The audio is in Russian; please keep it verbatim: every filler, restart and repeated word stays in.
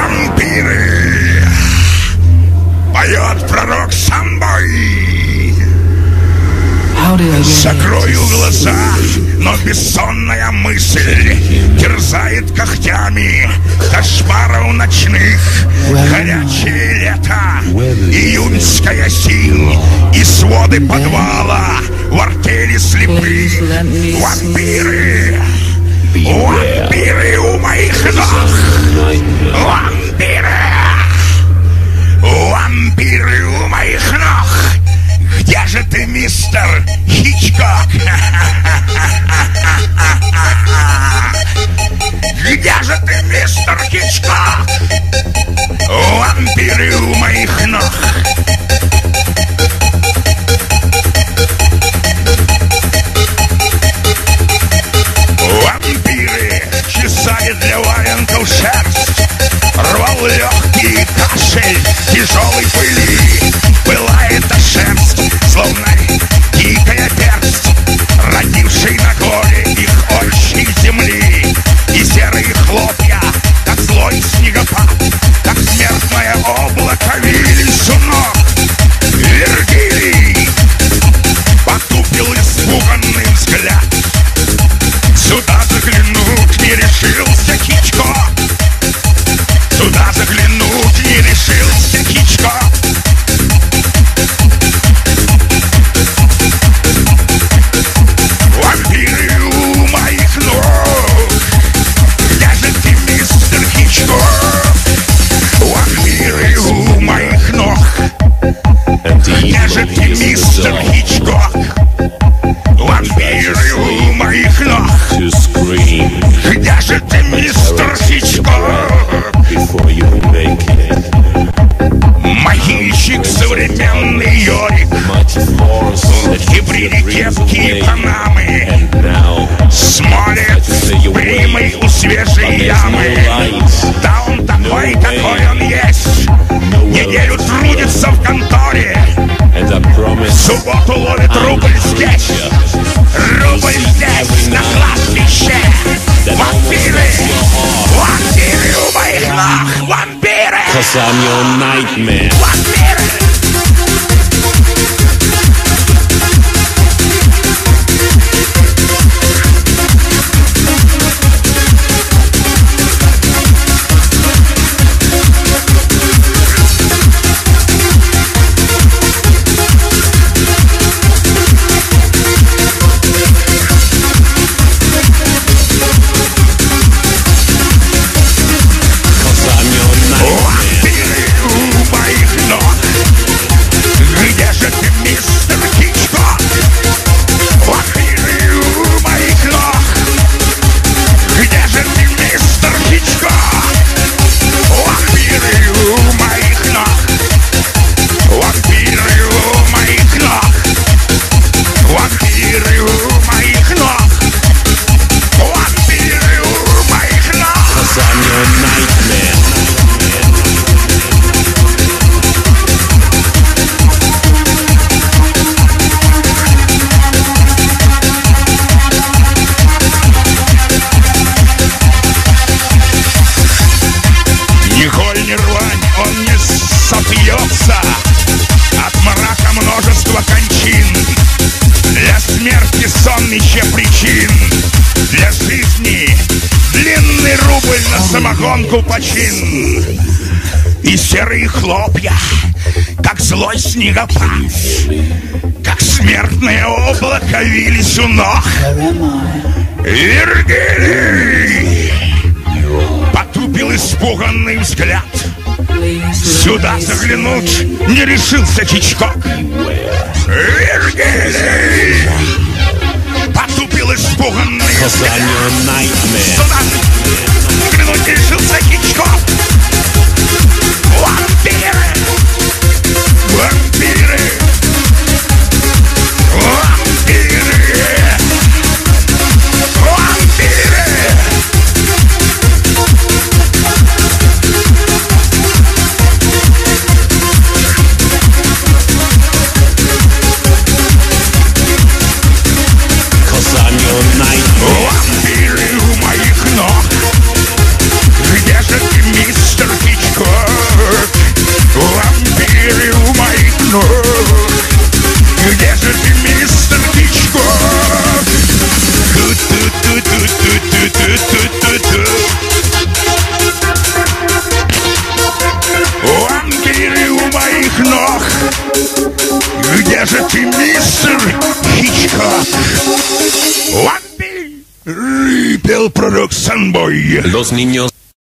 Вампиры! Поет пророк самбой. Закрою глаза, но бессонная мысль терзает когтями кошмаров ночных. Горячее лето, июньская синь и своды подвала в артели слепых. Вампиры! Вампиры у моих ног! Вампиры! Вампиры у моих ног! Где же ты, мистер Хичкок? Где же ты, мистер Хичкок? Вампиры у моих ног! Вампиры чесали для валенков шерсть, рвал легкий кашель тяжелой пыли. Пылает та шерсть, словно дикая персть, родившей на горе их отчей земли. И серые хлопья, как злой снегопад, как смертное облако вились у ног. Вергилий потупил испуганный взгляд. Сюда заглянуть не решился Хичкок. Сюда заглянуть не решился Хичкок. Вампиры у моих ног! Где же ты, мистер Хичкок? Вампиры у моих ног! Где же ты, мистер Хичкок? Вампиры у моих ног! Где же ты, мистер Хичкок? Могильщик, современный Йорик, гибриды, кепки и панамы, смотрит примой у свежей ямы. Да он такой, какой он есть. Неделю трудится в конторе, в субботу ловит рубль здесь, рубль здесь, на кладбище. Вампиры, вампиры у моих ног, вампиры! 'Cause I'm your nightmare. Вампиры! От мрака множество кончин, для смерти сонмище причин, для жизни длинный рубль на самогонку почин. И серые хлопья, как злой снегопад, как смертное облако вились у ног. Вергилий потупил испуганный взгляд. Сюда заглянуть не решился Хичкок. Вергилий потупил испуганный взгляд. Сюда заглянуть не решился Хичкок. Вампиры! Вампиры! Вампиры! Вампиры! Вампиры у моих ног! пр0р0к самбой. Los niños